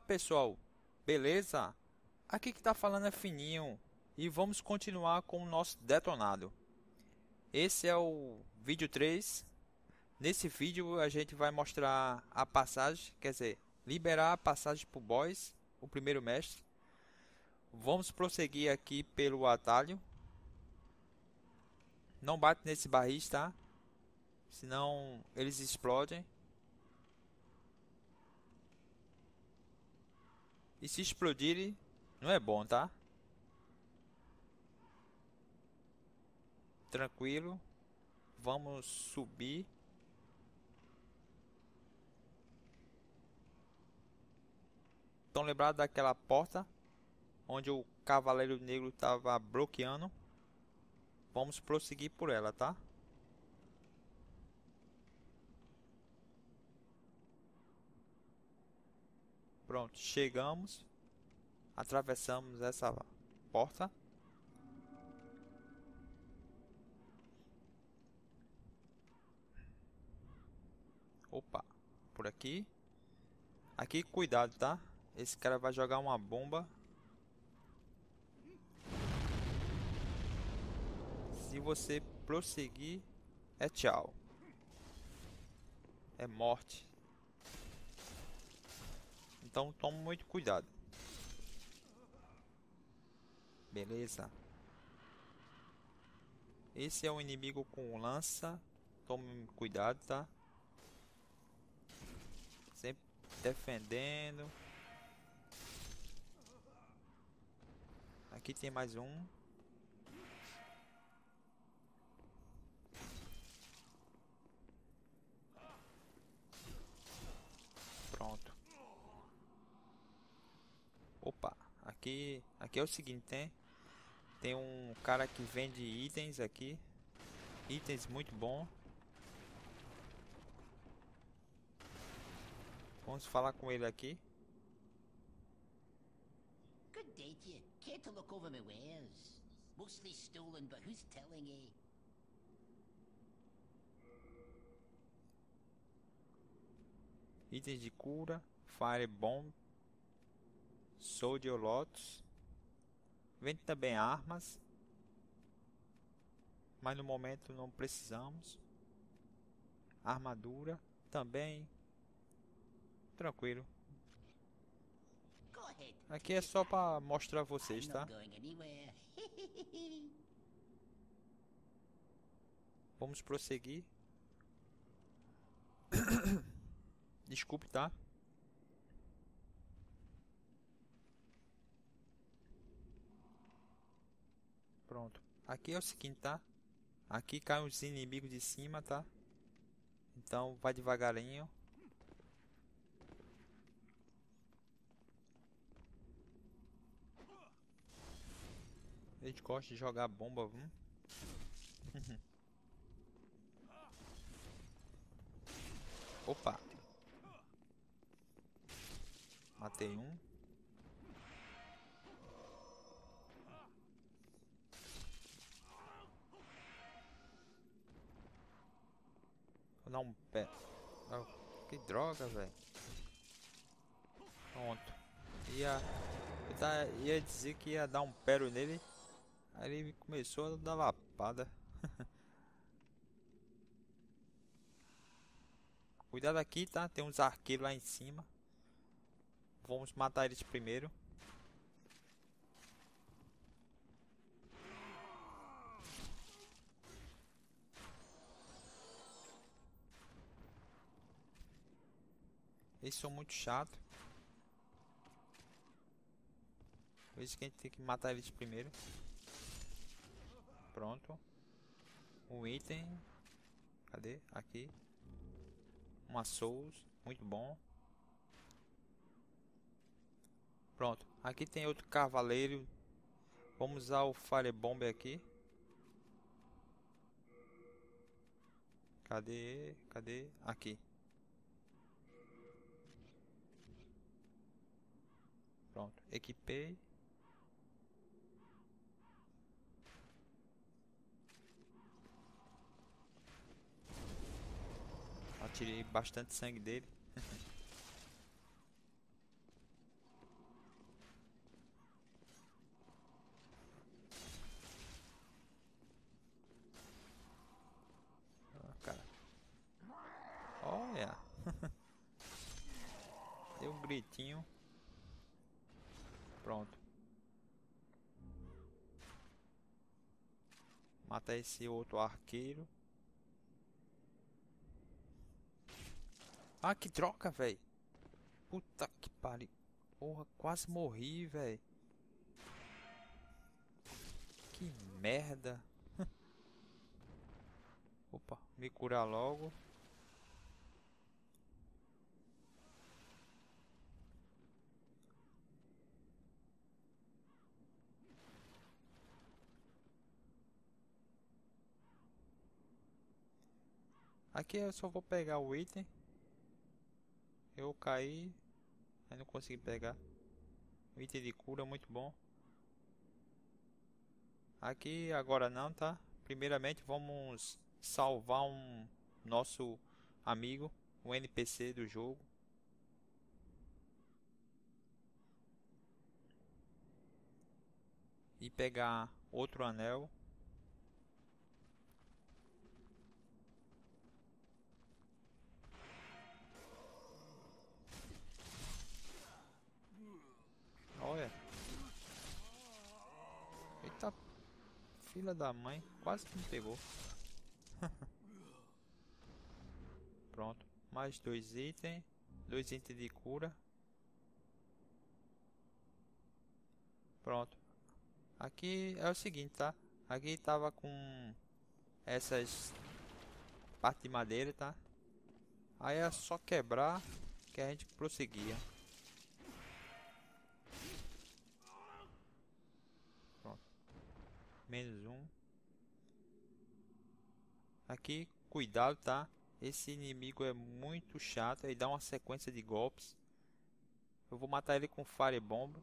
pessoal, beleza? Aqui que tá falando é Fininho e vamos continuar com o nosso detonado. Esse é o vídeo 3. Nesse vídeo a gente vai mostrar a passagem, quer dizer, liberar a passagem pro boss, o primeiro mestre. Vamos prosseguir aqui pelo atalho. Não bate nesse barris, tá? Senão eles explodem. E se explodirem, não é bom, tá? Tranquilo. Vamos subir. Estão lembrados daquela porta onde o Cavaleiro Negro estava bloqueando? Vamos prosseguir por ela, tá? Pronto, chegamos. Atravessamos essa porta. Opa, por aqui. Aqui, cuidado, tá? Esse cara vai jogar uma bomba. Se você prosseguir, é tchau. É morte. Então tome muito cuidado. Beleza. Esse é um inimigo com lança. Tome cuidado, tá? Sempre defendendo. Aqui tem mais um. Pronto. Opa, aqui é o seguinte, tem um cara que vende itens aqui, itens muito bom. Vamos falar com ele aqui. Good day to you. Care to look over my wares? Mostly stolen, but who's telling you? Itens de cura, Fire Bomb, Soldier Lotus. Vende também armas, mas no momento não precisamos. Armadura também. Tranquilo. Go ahead. Aqui é só para mostrar a vocês, I'm tá? not going anywhere. Vamos prosseguir. Desculpe, tá? Pronto. Aqui é o seguinte, tá? Aqui caem os inimigos de cima, tá? Então vai devagarinho. A gente gosta de jogar bomba, viu? Opa. Matei um. Vou dar um pé. Ah, que droga, velho. Pronto. Ia dizer que ia dar um pero nele. Aí ele começou a dar lapada. Cuidado aqui, tá? Tem uns arqueiros lá em cima. Vamos matar eles primeiro. Eles são muito chatos. Por isso que a gente tem que matar eles primeiro. Pronto. Um item. Cadê? Aqui. Uma Souls. Muito bom. Pronto. Aqui tem outro cavaleiro. Vamos usar o Fire Bomb aqui. Cadê? Cadê? Aqui. Pronto. Equipei. Atirei bastante sangue dele. bonitinho. Pronto. Mata esse outro arqueiro. Ah, que droga, velho. Puta que pariu. Porra, quase morri, velho. Que merda. Opa, me curar logo. Aqui eu só vou pegar o item. Eu caí. Aí não consegui pegar. O item de cura muito bom. Aqui agora não, tá? Primeiramente vamos salvar um nosso amigo, um NPC do jogo. E pegar outro anel. Olha. Eita, filha da mãe, quase que me pegou. Pronto, mais dois itens de cura. Pronto. Aqui é o seguinte, tá? Aqui tava com essas partes de madeira, tá? Aí é só quebrar que a gente prosseguia. Pronto. Menos um. Aqui, cuidado, tá? Esse inimigo é muito chato. Ele dá uma sequência de golpes. Eu vou matar ele com Fire Bomb.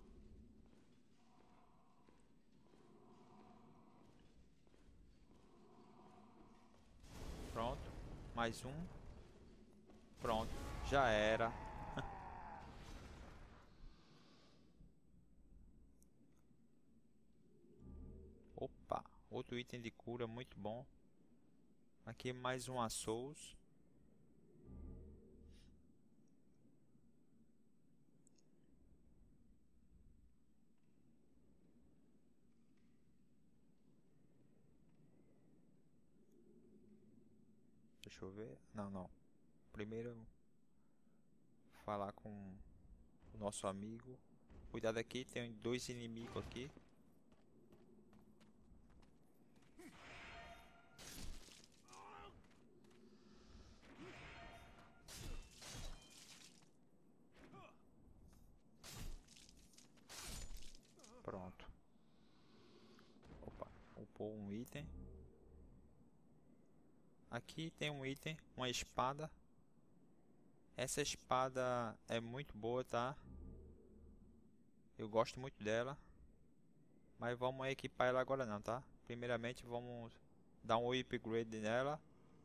Pronto. Mais um. Pronto. Já era. Opa. Outro item de cura muito bom. Aqui mais uma Souls. Deixa eu ver. Não, não. Primeiro falar com o nosso amigo. Cuidado aqui, tem dois inimigos aqui. Pronto. Opa, upou um item. Aqui tem um item, uma espada. Essa espada é muito boa, tá? Eu gosto muito dela. Mas vamos equipar ela agora não, tá? Primeiramente vamos dar um upgrade nela.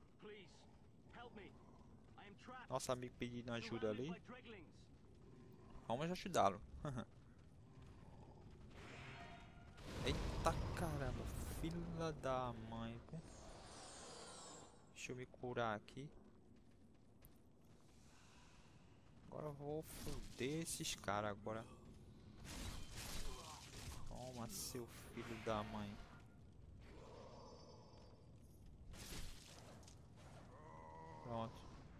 Nosso amigo pedindo ajuda ali. Vamos ajudá-lo. Eita caramba, filha da mãe. Pô. Deixa eu me curar aqui. Agora eu vou foder esses caras agora. Toma, seu filho da mãe. Pronto.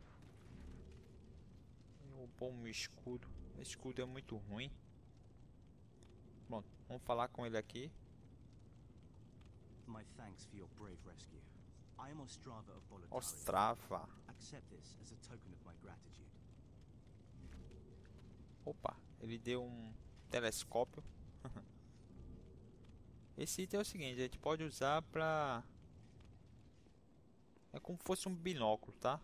Eu vou pôr um escudo. Esse escudo é muito ruim. Pronto, vamos falar com ele aqui. My thanks for your brave rescue. I am Ostrava of Boletaria. Ostrava. Accept this as a token of my gratitude. Opa, ele deu um telescópio. Esse item é o seguinte, a gente pode usar pra... É como se fosse um binóculo, tá?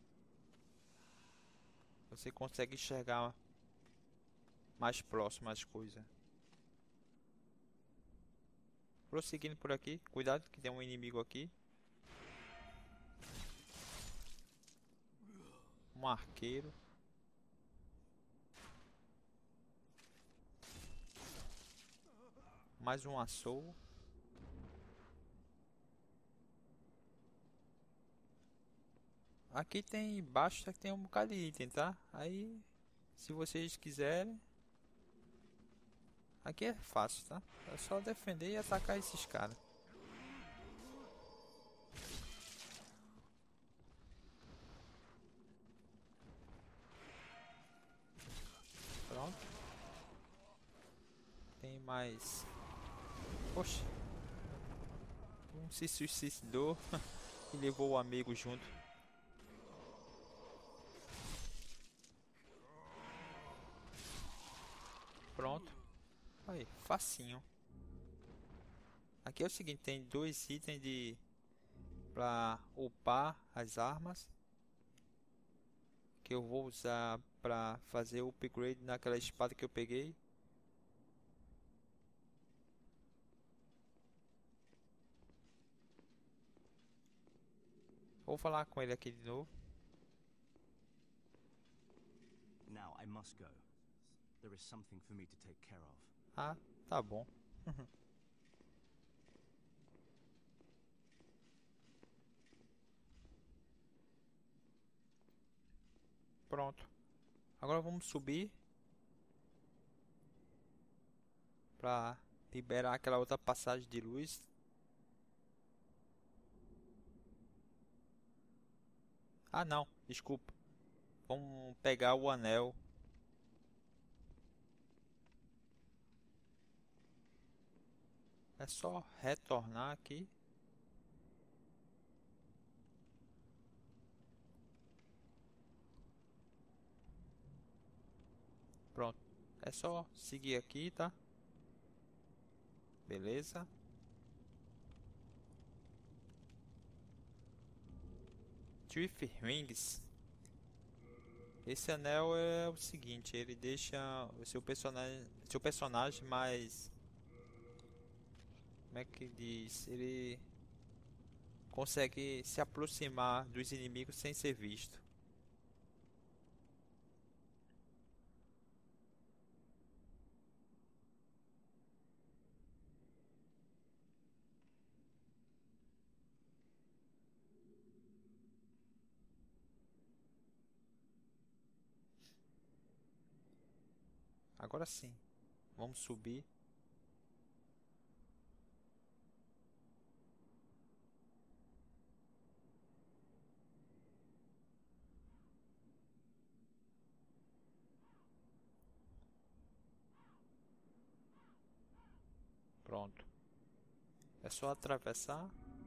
Você consegue enxergar mais próximo as coisas. Prosseguindo por aqui, cuidado que tem um inimigo aqui. Um arqueiro. Mais um açougue. Aqui tem embaixo, tem um bocado de item, tá? Aí Se vocês quiserem, aqui é fácil, tá? É só defender e atacar esses caras. Pronto. Tem mais. Poxa. Um se suicidou e levou o amigo junto. Pronto. Aí, facinho. Aqui é o seguinte, tem dois itens de para upar as armas que eu vou usar para fazer o upgrade naquela espada que eu peguei. Vou falar com ele aqui de novo. Now I must go. There is something for me to take care of. Ah, tá bom. Pronto. Agora vamos subir para liberar aquela outra passagem de luz. Ah, não, desculpa. Vamos pegar o anel. É só retornar aqui. Pronto. É só seguir aqui, tá? Beleza. Drift Rings. Esse anel é o seguinte, ele deixa o seu personagem mais, como é que diz? Ele consegue se aproximar dos inimigos sem ser visto. Agora sim, vamos subir. Pronto. É só atravessar.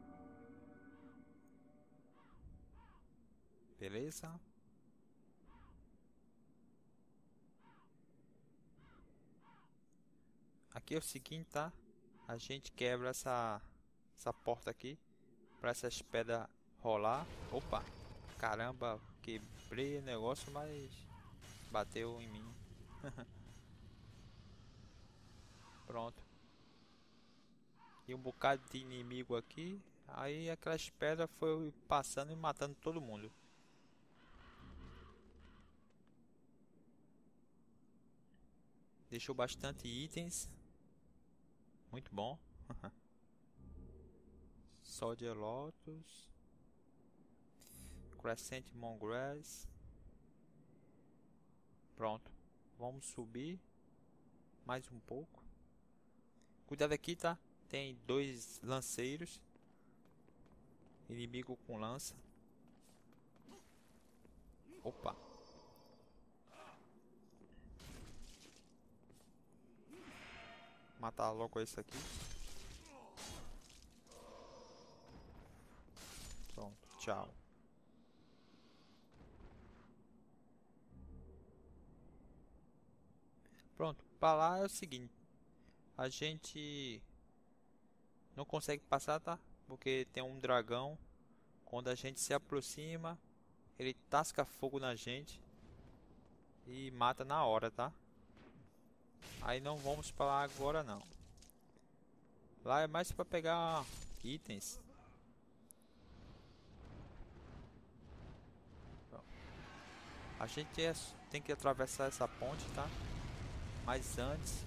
Beleza? Aqui é o seguinte, tá? A gente quebra essa porta aqui para essas pedras rolar. Opa! Caramba, quebrei o negócio, mas bateu em mim. Pronto. E um bocado de inimigo aqui. Aí aquelas pedras foi passando e matando todo mundo. Deixou bastante itens. Muito bom. Soldier Lotus. Crescent Mongrass. Pronto. Vamos subir mais um pouco. Cuidado aqui, tá? Tem dois lanceiros. Inimigo com lança. Opa. Matar logo esse aqui. Pronto, tchau. Pronto, para lá é o seguinte. A gente não consegue passar, tá? Porque tem um dragão. Quando a gente se aproxima, ele tasca fogo na gente e mata na hora, tá? Aí não vamos para lá agora não. Lá é mais para pegar itens. A gente tem que atravessar essa ponte, tá? Mas antes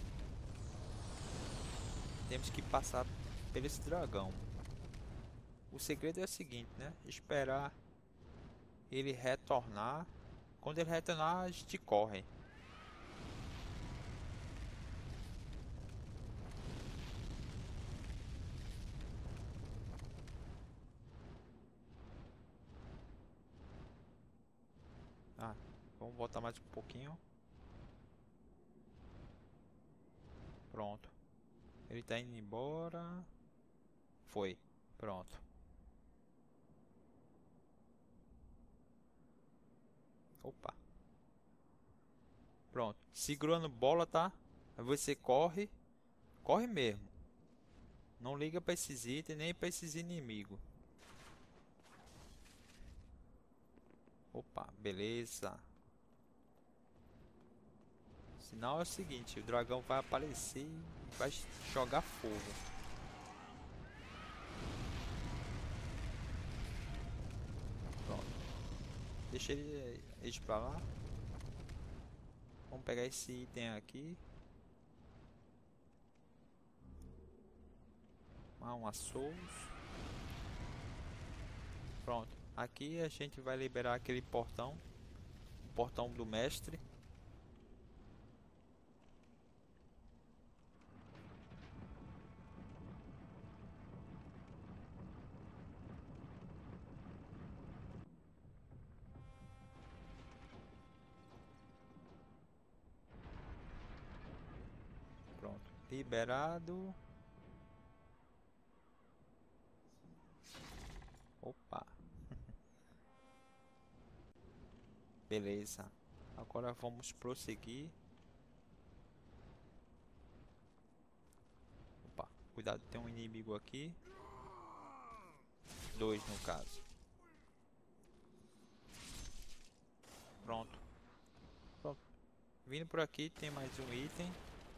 temos que passar por esse dragão. O segredo é o seguinte, né? Esperar ele retornar. Quando ele retornar, a gente corre. voltar mais um pouquinho. Pronto. Ele tá indo embora. Foi. Pronto. Opa. Pronto. Segurando bola, tá? Aí você corre. Corre mesmo. Não liga pra esses itens, nem pra esses inimigos. Opa, beleza. O sinal é o seguinte, o dragão vai aparecer e vai jogar fogo. Pronto. Deixa eles pra lá. Vamos pegar esse item aqui. Uma Souls. Pronto. Aqui a gente vai liberar aquele portão. O portão do mestre. Pronto. Liberado. Opa. Beleza. Agora vamos prosseguir. Opa. Cuidado, tem um inimigo aqui. 2 no caso. Pronto. Pronto. Vindo por aqui tem mais um item.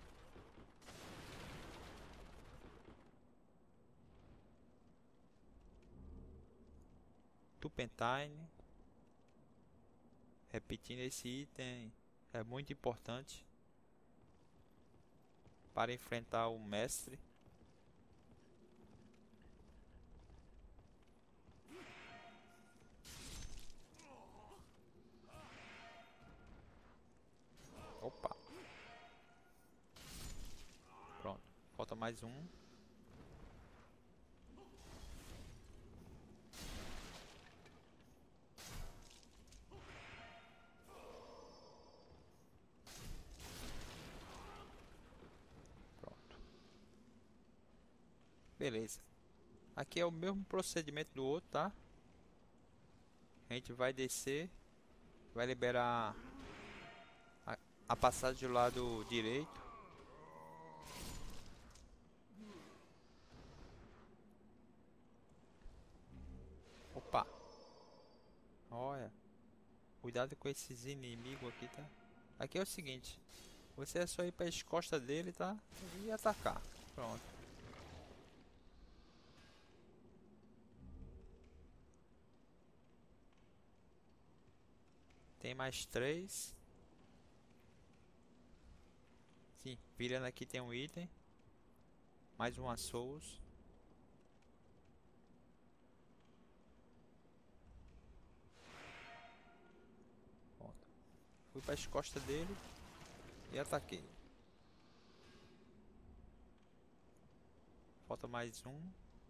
Turpentine. Repetindo, esse item é muito importante para enfrentar o mestre. Opa. Pronto. Falta mais um. Beleza. Aqui é o mesmo procedimento do outro, tá? A gente vai descer. Vai liberar a passagem do lado direito. Opa. Olha. Cuidado com esses inimigos aqui, tá? Aqui é o seguinte. Você é só ir para as costas dele, tá? E atacar. Pronto. Tem mais 3. Sim, virando aqui tem um item. Mais uma Souls. Pronto. Fui para as costas dele e ataquei. Falta mais um.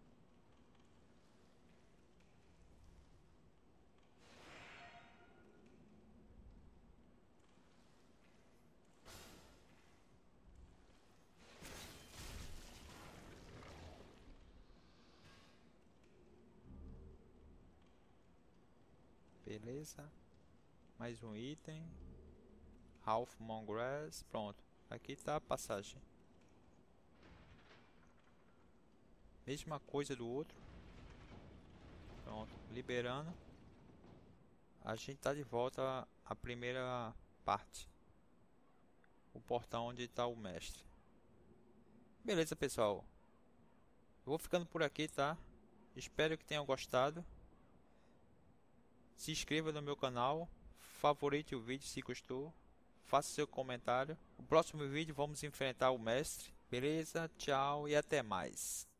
Beleza. Mais um item. Half Moon Grass. Pronto. Aqui tá a passagem. Mesma coisa do outro. Pronto. Liberando. A gente tá de volta à primeira parte. O portão onde tá o mestre. Beleza, pessoal. Eu vou ficando por aqui, tá? Espero que tenham gostado. Se inscreva no meu canal, favorite o vídeo se gostou, faça seu comentário. No próximo vídeo vamos enfrentar o mestre. Beleza? Tchau e até mais.